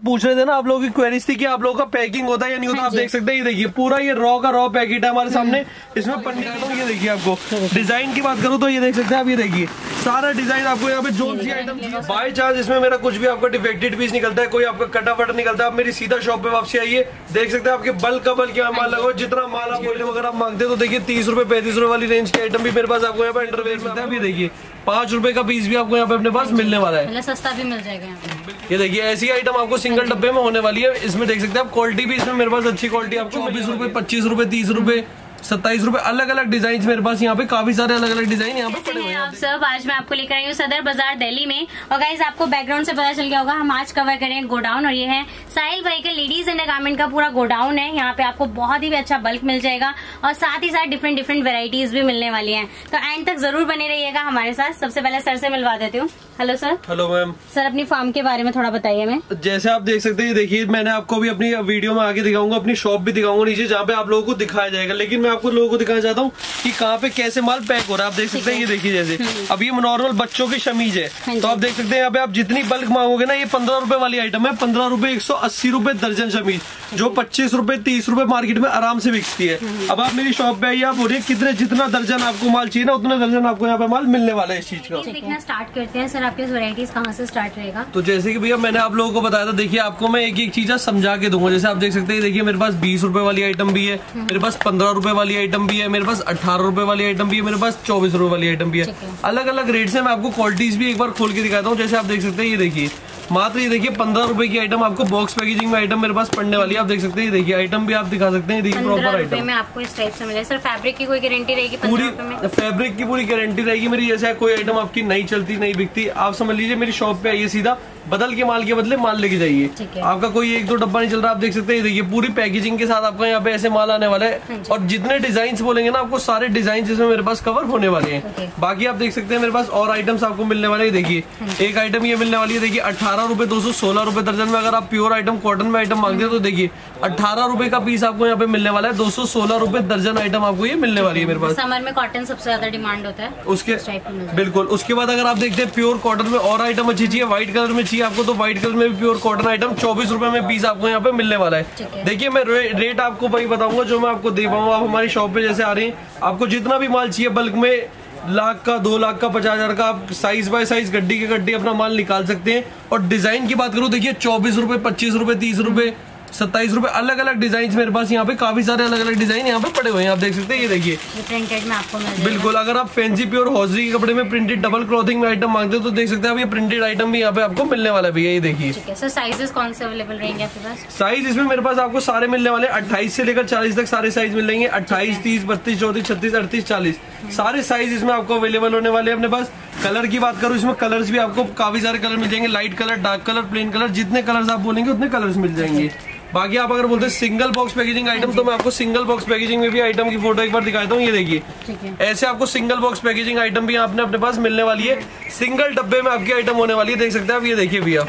पूछ रहे थे ना, आप लोगों की क्वेरीज थी कि आप लोगों का पैकिंग होता है या नहीं होता। आप देख सकते हैं, ये देखिए पूरा ये रॉ का रॉ पैकेट है हमारे सामने। इसमें पन्नी ये देखिए, आपको डिजाइन की बात करूँ तो ये देख सकते हैं आप, ये देखिए सारा डिजाइन आपको यहाँ पे जो सी आइटम बाय चांस इसमें मेरा कुछ भी आपका डिफेक्टेड पीस निकलता है, कोई आपका कटा फटा निकलता है, आप मेरी सीधा शॉप पे वापसी आइए। देख सकते हैं आपके बल्क का बल्क माल लगा, जितना माल आप बोले वगैरह आप मांगते तो देखिए 30 रुपए 35 रुपए वाली रेंज की आइटम भी मेरे पास आपको यहाँ पे अंडरवेयर मिलता है। अभी देखिए 5 रुपए का पीस भी आपको यहाँ पे अपने पास मिलने वाला है, सस्ता भी मिल जाएगा। ये देखिए ऐसी आइटम आपको सिंगल डब्बे में होने वाली है। इसमें देख सकते हैं आप क्वालिटी भी इसमें मेरे पास अच्छी क्वालिटी आपको 24 रुपए 25 रुपए 30 रुपए 27 रुपए अलग अलग डिजाइन मेरे पास यहाँ पे काफी सारे अलग अलग डिजाइन यहाँ पे पड़े हुए हैं। आप सब आज मैं आपको लेकर आई हूँ सदर बाजार दिल्ली में। और गाइस आपको बैकग्राउंड से पता चल गया होगा, हम आज कवर करें गोडाउन, और ये है साहिल भाई का लेडीज एंड गारमेंट का पूरा गोडाउन है। यहाँ पे आपको बहुत ही अच्छा बल्क मिल जाएगा और साथ ही साथ डिफरेंट डिफरेंट वेराइटीज भी मिलने वाली है, तो एंड तक जरूर बने रहिएगा हमारे साथ। सबसे पहले सर से मिलवा देती हूँ। Hello sir. Hello ma'am. Sir अपनी फार्म के बारे में थोड़ा बताइए हमें। जैसे आप देख सकते हैं, देखिए मैंने आपको भी अपनी वीडियो में आगे दिखाऊंगा, अपनी शॉप भी दिखाऊंगा नीचे जहाँ पे आप लोगों को दिखाया जाएगा, लेकिन मैं आपको लोगों को दिखाना चाहता हूँ कि कहाँ पे कैसे माल पैक हो रहा है। आप देख सकते हैं, ये देखिए जैसे अब ये नॉर्मल बच्चों की शमीज है, तो आप देख सकते हैं यहाँ पे आप जितनी बल्क मांगोगे ना, ये 15 रुपए वाली आइटम है, 15 रुपए 180 रुपए दर्जन शमीज, जो 25 रुपए 30 रुपए मार्केट में आराम से बिकती है। अब आप मेरी शॉप पे आइए, आप बोलिए कितने जितना दर्जन आपको माल चाहिए ना, उतना दर्जन आपको यहाँ पे माल मिलने वाला है इस चीज का। देखना स्टार्ट करते हैं सर, आपके वैरायटीज कहाँ से स्टार्ट रहेगा? तो जैसे कि भैया मैंने आप लोगों को बताया था, देखिए आपको मैं एक एक चीज समझा के दूंगा। जैसे आप देख सकते हैं, देखिए मेरे पास 20 रुपए वाली आइटम भी है, मेरे पास 15 रुपए वाली आइटम भी है, मेरे पास 18 रुपए वाली आइटम भी है, मेरे पास 24 रुपए वाली आइटम भी है। अलग अलग रेट से मैं आपको क्वालिटीज भी एक बार खोल के दिखाता हूँ। जैसे आप देख सकते हैं, ये देखिए मात्र ये देखिए 15 रुपए की आइटम आपको बॉक्स पैकेजिंग में आइटम मेरे पास पड़ने वाली है। आप देख सकते हैं, देखिए आइटम भी आप दिखा सकते हैं, देखिए प्रॉपर आइटम में आपको इस टाइप से मिलेगा। सर फैब्रिक की कोई गारंटी रहेगी? पूरी फैब्रिक की पूरी गारंटी रहेगी मेरी। जैसे कोई आइटम आपकी नहीं चलती नहीं बिकती, आप समझ लीजिए मेरी शॉप पे आइए, सीधा बदल के माल के बदले माल लेके जाइए। आपका कोई एक दो डब्बा नहीं चल रहा। आप देख सकते हैं, देखिए पूरी पैकेजिंग के साथ आपको यहाँ पे ऐसे माल आने वाला है, और जितने डिजाइन बोलेंगे ना, आपको सारे डिजाइन इसमें मेरे पास कवर होने वाले हैं। बाकी आप देख सकते हैं मेरे पास और आइटम्स आपको मिलने वाले हैं। देखिए एक आइटम ये मिलने वाली है, देखिए 18 रुपए 216 रुपए दर्जन में। अगर आप प्योर आइटम कॉटन में आइटम मांगते हैं तो देखिए 18 रुपए का पीस आपको यहाँ पे मिलने वाला है, 216 रुपए दर्जन आइटम आपको ये मिलने वाली है मेरे पास। समर में कॉटन सबसे ज्यादा डिमांड होता है उसके, बिल्कुल। उसके बाद अगर आप देखते हैं प्योर कॉटन में और आइटम अच्छी चाहिए, व्हाइट कलर में चाहिए आपको, तो व्हाइट कलर में भी प्योर कॉटन आइटम 24 रुपए में पीस आपको यहाँ पे मिलने वाला है। देखिए मैं रेट आपको वही बताऊंगा जो मैं आपको दे पाऊंगा। आप हमारी शॉप पे जैसे आ रही हैं, आपको जितना भी माल चाहिए बल्क में, लाख का 2 लाख का 50,000 का, आप साइज बाय साइज गड्डी के गड्डी अपना माल निकाल सकते हैं। और डिजाइन की बात करूं, देखिए 24 रुपए 25 रुपए 30 रुपए 27 रुपए अलग अलग डिजाइन मेरे पास यहाँ पे काफी सारे अलग अलग डिजाइन यहाँ पे पड़े हुए हैं। आप देख सकते हैं, ये देखिए प्रिंटेड में आपको बिल्कुल। अगर आप फैंसी प्योर हॉजरी के कपड़े में प्रिंटेड डबल क्लॉथिंग में आइटम मांगते हो तो देख सकते हैं आप, ये प्रिंटेड आइटम भी यहाँ पे आपको मिलने वाला है भैया। ये देखिए सर साइजेस कौन से अवेलेबल रहेंगे आपके पास? साइज इसमें मेरे पास आपको सारे मिलने वाले 28 से लेकर 40 तक सारे साइज मिल जाएंगे। 28 30 32 34 36 38 40 सारे साइज इसमें आपको अवेलेबल होने वाले हैं अपने पास। कलर की बात करूँ, इसमें कलर्स भी आपको काफी सारे कलर मिल जाएंगे, light colour, dark colour, plain colour, जितने कलर्स आप बोलेंगे उतने कलर्स मिल जाएंगे। बाकी आप अगर बोलते हैं सिंगल बॉक्स पैकेजिंग आइटम, तो मैं आपको सिंगल बॉक्स पैकेजिंग में भी आइटम की फोटो एक बार दिखाता हूँ। ये देखिए ऐसे आपको सिंगल बॉक्स पैकेजिंग आइटम भी आपने अपने पास मिलने वाली है, सिंगल डब्बे में आपकी आइटम होने वाली है। देख सकते हैं आप, ये देखिए भैया,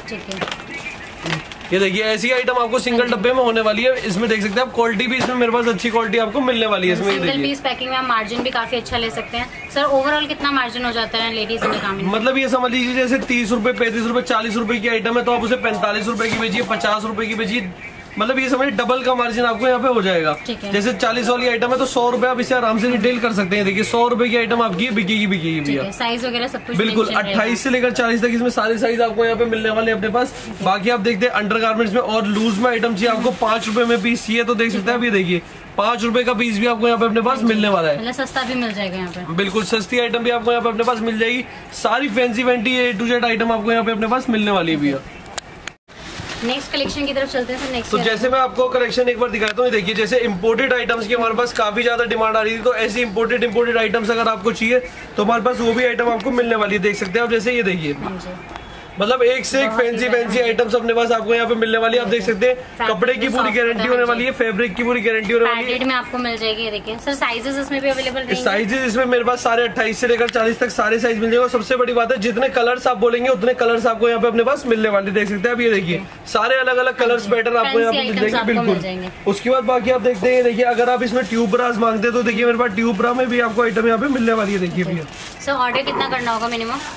ये देखिए ऐसी आइटम आपको सिंगल डब्बे में होने वाली है। इसमें देख सकते हैं आप क्वालिटी भी इसमें मेरे पास अच्छी क्वालिटी आपको मिलने वाली है। इसमें सिंगल पीस पैकिंग में आप मार्जिन भी काफी अच्छा ले सकते हैं। सर ओवरऑल कितना मार्जिन हो जाता है लेडीज में काम? मतलब ये समझ लीजिए जैसे 30 रुपए 35 रुपए 40 रुपए की आइटम है, तो आप उसे 45 रुपए की बेचिए, 50 रुपए की बेचिए, मतलब ये समझिए डबल का मार्जिन आपको यहाँ पे हो जाएगा। जैसे 40 वाली आइटम है तो 100 रुपए आप इसे आराम से रिटेल कर सकते हैं। देखिए 100 रुपए की आइटम आपकी बिकेगी भैया। साइज वगैरह सब कुछ बिल्कुल 28 से लेकर 40 तक इसमें सारे साइज आपको यहाँ पे मिलने वाले हैं अपने पास। बाकी आप देखते हैं अंडरगारमेंट्स में और लूज में आइटम चाहिए आपको 5 रुपए में पीस चाहिए, तो देख सकते हैं आप, ये देखिए 5 रुपए का पीस भी आपको यहाँ पे अपने पास मिलने वाला है। सस्ता भी मिल जाएगा यहाँ पे, बिल्कुल सस्ती आइटम भी आपको यहाँ पे अपने पास मिल जाएगी। सारी fancy vanity A to Z item आपको यहाँ पे अपने पास मिलने वाली है भैया। नेक्स्ट कलेक्शन की तरफ चलते हैं। नेक्स्ट तो जैसे मैं आपको कलेक्शन एक बार दिखाता हूँ, देखिए जैसे इंपोर्टेड आइटम्स की हमारे पास काफी ज्यादा डिमांड आ रही थी, तो ऐसी इंपोर्टेड आइटम्स अगर आपको चाहिए तो हमारे पास वो भी आइटम आपको मिलने वाली है। देख सकते हैं आप, जैसे ये देखिए मतलब एक से एक फैंसी आइटम्स अपने पास आपको यहाँ पे मिलने वाली है। आप देख सकते हैं कपड़े की पूरी गारंटी होने वाली है, फैब्रिक की पूरी गारंटी होने वाली है। में आपको मिल जाएगी। देखिए सर साइजेस इसमें भी अवेलेबल रहेंगे। साइजेस इसमें मेरे पास सारे 28 से लेकर 40 तक सारे साइज मिल जाएगा। सबसे बड़ी बात है जितने कलर्स आप बोलेंगे उतने कलर्स आपको यहाँ पे अपने पास मिलने वाले। देख सकते हैं आप, ये देखिए सारे अलग अलग कलर्स पैटर्न आपको यहाँ पे मिल जाएंगे। बिल्कुल। उसके बाद बाकी आप देखते हैं, देखिए अगर आप इसमें ट्यूब ब्रास मांगते हैं तो देखिए मेरे पास ट्यूब ब्रा में भी आपको आइटम यहाँ पे मिलने वाली है। देखिए भैया सर ऑर्डर कितना करना होगा मिनिमम?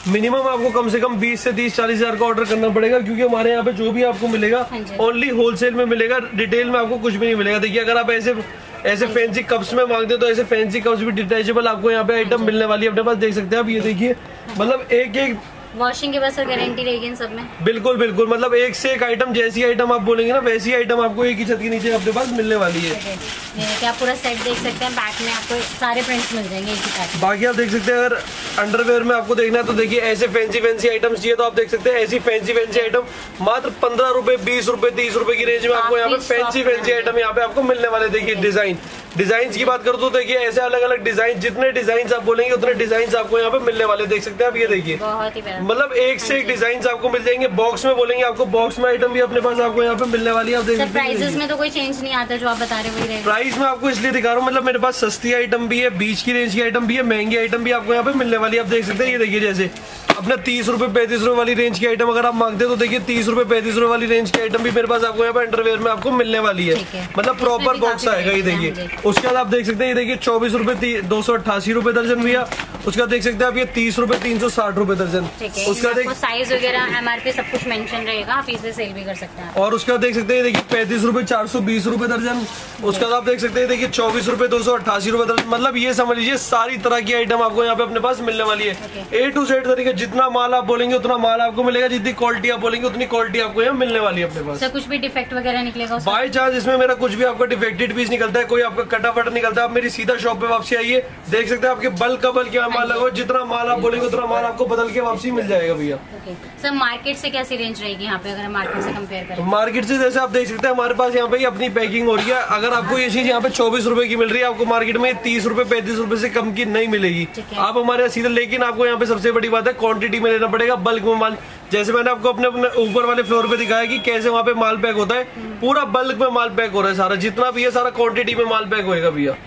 मिनिमम आपको कम से कम 20 से 30-40 हजार का ऑर्डर करना पड़ेगा, क्योंकि हमारे यहाँ पे जो भी आपको मिलेगा ओनली होलसेल में मिलेगा, रिटेल में आपको कुछ भी नहीं मिलेगा। देखिए अगर आप ऐसे फैंसी कप्स में मांगते हो तो ऐसे फैंसी कप्स भी डिटैचेबल आपको यहाँ पे आइटम मिलने वाली है अपने पास, देख सकते हैं आप। ये देखिए मतलब एक वॉशिंग की बस गारंटी रहेगी इन सब में। बिल्कुल बिल्कुल, मतलब एक से एक आइटम, जैसी आइटम आप बोलेंगे ना वैसी आइटम आपको एक ही छत के नीचे अपने पास मिलने वाली है। क्या पूरा सेट देख सकते हैं, बैक में आपको सारे प्रिंट्स मिल जाएंगे एक ही पैक। बाकी आप देख सकते हैं अगर अंडरवेयर में आपको देखना है तो देखिए ऐसे फैंसी आइटम्स चाहिए तो आप देख सकते हैं ऐसी फैंसी आइटम मात्र 15 रुपए, 20 रुपए, 30 रुपए की रेंज में आपको यहाँ पे फैंसी आइटम यहाँ पे आपको मिलने वाले। देखिए डिजाइन की बात करूँ तो देखिए ऐसे अलग अलग डिजाइन, जितने डिजाइन आप बोलेंगे उतने डिजाइन आपको यहाँ पे मिलने वाले, देख सकते हैं आप। ये देखिए मतलब एक से एक डिजाइन आपको मिल जाएंगे। बॉक्स में बोलेंगे आपको बॉक्स में आइटम भी अपने पास आपको यहाँ पे मिलने वाली है। आप देख सकते हैं प्राइसेस में तो कोई चेंज नहीं आता, जो आप बता रहे हैं वही प्राइस में आपको इसलिए दिखा रहा हूँ, मतलब मेरे पास सस्ती आइटम भी है, बीच की रेंज की आइटम भी है, महंगी आइटम भी आपको यहाँ पे मिलने वाली है। आप देख सकते हैं ये देखिए जैसे अपना 30 रुपए 35 रुपए वाली रेंज की आइटम अगर आप मांगते हो तो देखिए 30 रुपए 35 रुपए वाली रेंज की आइटम भी मेरे पास आपको यहाँ पे अंडरवेयर में आपको मिलने वाली है, मतलब प्रॉपर बॉक्स आएगा। ये देखिए उसके बाद आप देख सकते हैं ये देखिए 24 रुपए 288 रुपए दर्जन भैया। उसका देख सकते हैं आप ये 30 रुपए 360 रुपए दर्जन। उसका देख साइज वगैरह MRP सब कुछ मेंशन रहेगा, आप इसे सेल भी कर सकते हैं। और उसका देख सकते हैं देखिए 35 रुपए 420 रुपए दर्जन। उसका आप देख सकते हैं देखिए 24 रुपए 288 रुपए दर्जन। मतलब ये समझ लीजिए सारी तरह की आइटम आपको यहाँ पे अपने पास मिलने वाली है। A to Z तरीके, जितना माल आप बोलेंगे उतना माल आपको मिलेगा, जितनी क्वालिटी आप बोलेंगे उतनी क्वालिटी आपको यहाँ मिलने वाली है अपने पास। सर कुछ भी डिफेक्ट वगैरह निकलेगा बाई चांस इसमें मेरा कुछ भी आपका डिफेक्टेड पीस निकलता है, कोई आपका कटाफट निकलता है, आप मेरी सीधा शॉप पे वापसी आइए, देख सकते हैं आपके बल्क का बल्क क्या माल लगा, जितना माल आप बोलेंगे उतना माल आपको बदल के वापसी मिल जाएगा भैया। सर मार्केट से कैसी रेंज रहेगी यहाँ पे, अगर मार्केट से कंपेयर करें? मार्केट से जैसे आप देख सकते हैं हमारे पास यहाँ पे अपनी पैकिंग हो रही है। अगर आपको ये चीज यहाँ पे 24 रुपए की मिल रही है, आपको मार्केट में 30 रुपए 35 रुपए से कम की नहीं मिलेगी आप हमारे यहाँ सीधे। लेकिन आपको यहाँ पे सबसे बड़ी बात है क्वांटिटी में लेना पड़ेगा, बल्क में माल। जैसे मैंने आपको अपने ऊपर वाले फ्लोर पे दिखाया कि कैसे वहाँ पे माल पैक होता है, पूरा बल्क में माल पैक हो रहा है सारा, जितना भी है सारा क्वांटिटी में माल पैक होएगा भैया।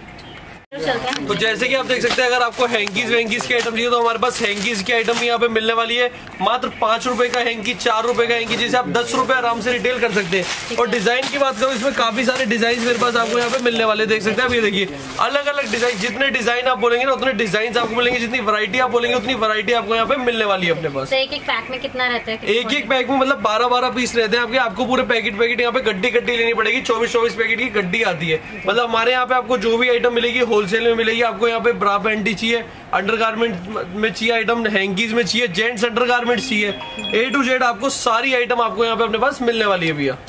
तो जैसे कि आप देख सकते हैं अगर आपको हैंकीज वेंकीज की आइटम चाहिए तो हमारे पास हैंकीज की आइटम भी यहाँ पे मिलने वाली है। मात्र 5 रुपए का हैंकी, 4 रुपए का हैंकी, जिसे आप 10 रुपए आराम से रिटेल कर सकते हैं। और डिजाइन की बात करूँ इसमें काफी सारे डिजाइन मेरे पास आपको यहाँ पे मिलने वाले, देख सकते हैं आप। ये देखिए अलग अलग डिजाइन, जितने डिजाइन आप बोलेंगे ना उतने डिजाइन आपको मिलेंगे, जितनी वैरायटी आप बोलेंगे उतनी वैरायटी आपको यहाँ पे मिलने वाली है अपने पास। एक एक पैक में कितना रहता है? एक एक पैक में मतलब 12-12 पीस रहते हैं आपके। आपको पूरे पैकेट यहाँ पे गड्डी लेनी पड़ेगी, 24-24 पैकेट की गड्डी आती है। मतलब हमारे यहाँ पे आपको जो भी आइटम मिलेगी होलसेल में मिलेगी। आपको यहाँ पे ब्रा पैंटी चाहिए, अंडरगारमेंट में चाहिए आइटम, हैंकीज में चाहिए, जेंट्स अंडरगारमेंट चाहिए, A to Z आपको सारी आइटम आपको यहाँ पे अपने पास मिलने वाली है भैया।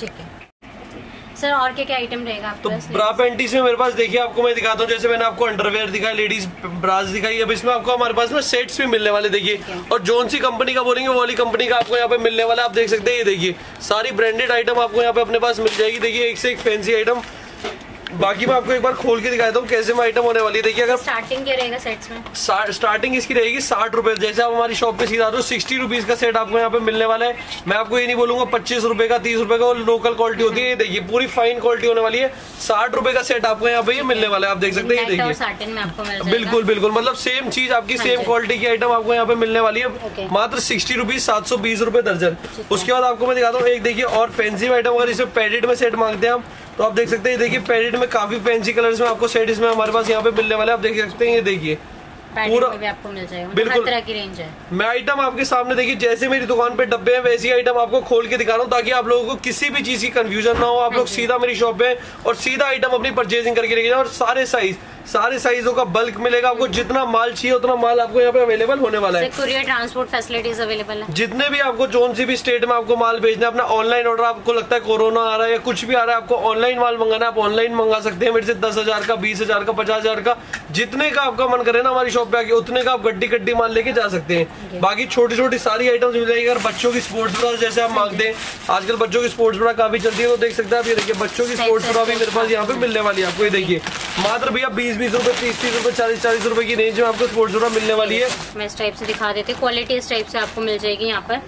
सर और क्या आइटम रहेगा आपके पास? तो ब्रा पैंटीज में मेरे पास देखिए आपको मैं दिखाता हूँ, जैसे मैंने आपको अंडरवेयर दिखाया, लेडीज ब्रास दिखाई, अब इसमें आपको हमारे पास ना सेट्स भी मिलने वाले देखिए। और जोन सी कंपनी का बोलेंगे वो वाली कंपनी का आपको यहाँ पे मिलने वाला, आप देख सकते हैं। ये देखिए सारी ब्रांडेड आइटम आपको यहाँ पे अपने पास मिल जाएगी। देखिए एक से एक फैंसी आइटम। बाकी मैं आपको एक बार खोल के दिखाता हूँ कैसे में आइटम होने वाली है। देखिए अगर स्टार्टिंग क्या रहेगा सेट्स में? स्टार्टिंग इसकी रहेगी 60 रुपए। जैसे आप हमारी शॉप पे सीधा तो 60 रुपीज का सेट आपको यहाँ पे मिलने वाला है। मैं आपको ये नहीं बोलूंगा 25 रुपए का, 30 रुपए का, लोकल क्वालिटी होती है। देखिए पूरी फाइन क्वालिटी होने वाली है। 60 रुपए का सेट आपको यहाँ पे ये मिलने वाला है, आप देख सकते हैं। देखिए बिल्कुल बिल्कुल, मतलब सेम चीज आपकी सेम क्वालिटी की आइटम आपको यहाँ पे मिलने वाली है, मात्र 60 रुपीज, 720 रुपए दर्जन। उसके बाद आपको मैं दिखाता हूँ एक देखिए और फैंसी आइटम, अगर इसमें पैडेड में सेट मांगते हैं आप तो आप देख सकते हैं। देखिए पैरेट में काफी फैंसी कलर्स में आपको सेट इसमें हमारे पास यहाँ पे मिलने वाले, आप देख सकते हैं। ये देखिए पूरा भी आपको मिल जाएगा, बिल्कुल हर तरह की रेंज है। मैं आइटम आपके सामने देखिए, जैसे मेरी दुकान पे डब्बे हैं वैसी आइटम आपको खोल के दिखा रहा हूँ, ताकि आप लोगों को किसी भी चीज की कंफ्यूजन ना हो। आप लोग सीधा मेरी शॉप पे और सीधा आइटम अपनी परचेजिंग करके लेके जाओ। और सारे साइजों का बल्क मिलेगा आपको, जितना माल चाहिए उतना माल आपको यहाँ पे अवेलेबल होने वाला है। कुरियर ट्रांसपोर्ट फैसिलिटीज अवेलेबल है। जितने भी आपको जोन सी भी स्टेट में आपको माल भेजना है, अपना ऑनलाइन ऑर्डर, आपको लगता है कोरोना आ रहा है या कुछ भी आ रहा है, आपको ऑनलाइन माल मंगाना है, आप ऑनलाइन मंगा सकते हैं मेरे से। 10,000 का, 20,000 का, 50,000 का, जितने का आपका मन करे ना हमारी शॉप पे आके उतने का आप गड्डी माल लेके जा सकते हैं। बाकी छोटी छोटी सारी आइटम्स मिल जाएगी। अगर बच्चों की स्पोर्ट्स ब्रा जैसे आप मांगते हैं, आजकल बच्चों की स्पोर्ट्स ब्रा काफी चलती है, तो देख सकते हैं आप। ये देखिए बच्चों की स्पोर्ट्स ब्रा भी मेरे पास यहाँ पे मिलने वाली है आपको। ये देखिए मात्र भैया 20-20 रुपए, 30-30 रुपए, 40-40 रुपए की रेंज में आपको स्पोर्ट्स ब्रा मिलने वाली है। मैं इस टाइप से दिखा देती हूँ, क्वालिटी इस टाइप से आपको मिल जाएगी यहाँ पर।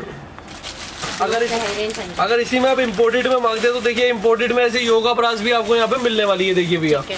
अगर इसी में आप इम्पोर्टेड में मांगते हैं तो देखिए इम्पोर्टेड में ऐसे योगा ब्रास भी आपको यहाँ पे मिलने वाली है। देखिए भैया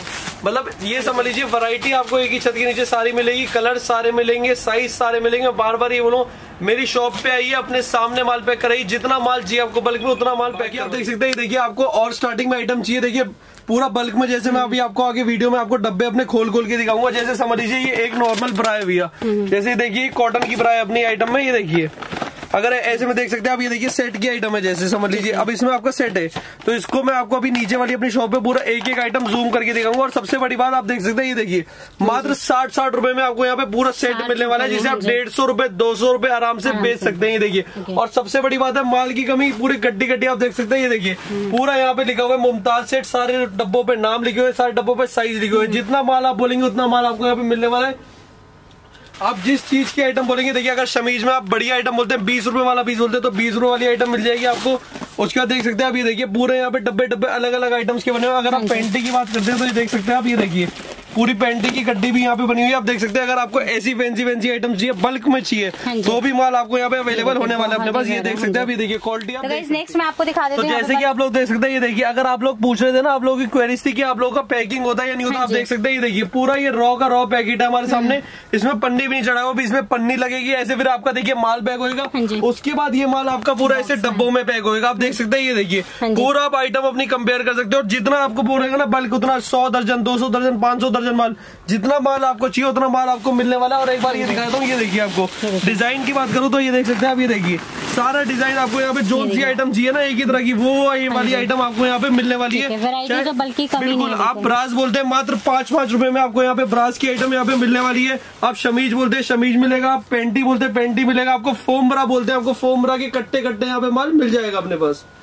मतलब ये समझ लीजिए वैरायटी आपको एक ही छत के नीचे सारी मिलेगी, कलर सारे मिलेंगे, साइज सारे मिलेंगे। बार बार ये बोलो मेरी शॉप पे आइए, अपने सामने माल पैक कराइए, जितना माल चाहिए आपको बल्क में उतना माल पैक। आप देख सकते हैं, देखिए आपको और स्टार्टिंग में आइटम चाहिए, देखिए पूरा बल्क में। जैसे मैं अभी आपको आगे वीडियो में आपको डब्बे अपने खोल खोल के दिखाऊंगा। जैसे समझ लीजिए ये एक नॉर्मल ब्रा है भैया, जैसे देखिए कॉटन की ब्रा है अपनी आइटम में, ये देखिए अगर ऐसे में देख सकते हैं आप, ये देखिए सेट की आइटम है। जैसे समझ लीजिए अब इसमें आपका सेट है, तो इसको मैं आपको अभी नीचे वाली अपनी शॉप पे पूरा एक एक आइटम जूम करके दिखाऊंगा। और सबसे बड़ी बात आप देख सकते हैं, ये देखिए मात्र 60 रुपए में आपको यहाँ पे पूरा सेट मिलने वाला है, जिसे आप 150 रुपए 200 रुपए आराम से बेच सकते हैं। ये देखिए, और सबसे बड़ी बात है माल की कमी पूरी गड्डी गड्डी आप देख सकते हैं। ये देखिए पूरा यहाँ पे लिखा हुआ है मुमताज सेट, सारे डब्बों पे नाम लिखे हुए, सारे डब्बों पे साइज लिखे हुए। जितना माल आप बोलेंगे उतना माल आपको यहाँ पे मिलने वाला है। आप जिस चीज की आइटम बोलेंगे, देखिए अगर शमीज में आप बढ़िया आइटम बोलते हैं 20 रुपए वाला पीस बोलते हैं, तो 20 रुपए वाली आइटम मिल जाएगी आपको। उसके बाद देख सकते हैं आप, ये देखिए पूरे यहाँ पे डब्बे डब्बे अलग अलग आइटम्स के बने हुए। अगर आप पेंटी की बात करते हैं तो ये देख सकते हैं आप, ये देखिए पूरी पेंटी की गड्डी भी यहाँ पे बनी हुई है। आप देख सकते हैं अगर आपको ऐसी फैंसी आइटम चाहिए, बल्क में चाहिए, तो भी माल आपको यहाँ पे अवेलेबल होने वाला है अपने पास। ये देख सकते हैं आप, ये देखिए क्वालिटी। नेक्स्ट मैं आपको दिखा देता हूं। तो जैसे कि आप लोग देख सकते हैं, ये देखिए अगर आप लोग पूछ रहे थे ना, आप लोगों की क्वेरीज थी कि आप लोगों का पैकिंग होता है या नहीं होता, आप देख सकते हैं ये देखिए पूरा ये रॉ का रॉ पैकेट है हमारे सामने। इसमें पन्नी भी नहीं चढ़ा हुआ, इसमें पन्नी लगेगी ऐसे, फिर आपका देखिए माल पैक होगा। उसके बाद ये माल आपका पूरा ऐसे डब्बों में पैक होगा। आप देख सकते हैं, ये देखिए पूरा आप आइटम अपनी कंपेयर कर सकते हो। और जितना आपको बोलेगा ना बल्क, उतना 100 दर्जन 200 दर्जन 500 दर्जन माल, जितना माल आपको चाहिए उतना माल आपको मिलने वाला है। और एक बार ये दिखाता हूँ, ये देखिए आपको डिजाइन की बात करूँ तो ये देख सकते हैं आप, ये देखिए सारा डिजाइन आपको यहाँ पे जो सी आइटम चाहिए ना एक ही तरह की, वो ये वाली आइटम आपको यहाँ पे मिलने वाली है। बिल्कुल, आप ब्रास बोलते हैं मात्र 5-5 रुपए में आपको यहाँ पे ब्रास की आइटम यहाँ पे मिलने वाली है। आप शमीज बोलते हैं शमीज मिलेगा, आप पेंटी बोलते हैं पेंटी मिलेगा, आपको फोम ब्रा बोलते हैं आपको फोम ब्रा के कट्टे कट्टे यहाँ पे माल मिल जाएगा अपने पास।